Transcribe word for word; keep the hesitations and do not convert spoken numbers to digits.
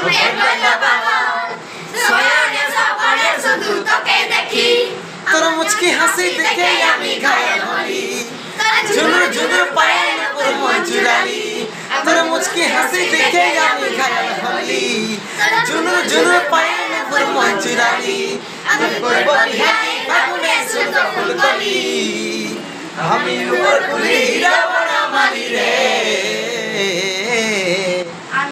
তোর মুচকি হাসি দেখে আমি ঘায়াল হলি ঝুনুর ঝুনুর পায়ে তোর মন চুরালি তোর মুচকি হাসি দেখে আমি ঘায়াল হলি ঝুনুর ঝুনুর পায়ে তোর মন চুরালি আমি করব বিহারি আগুনে সুন্দর ফুলকলি আমি উপর কুলি হীরা বড় মালি রে।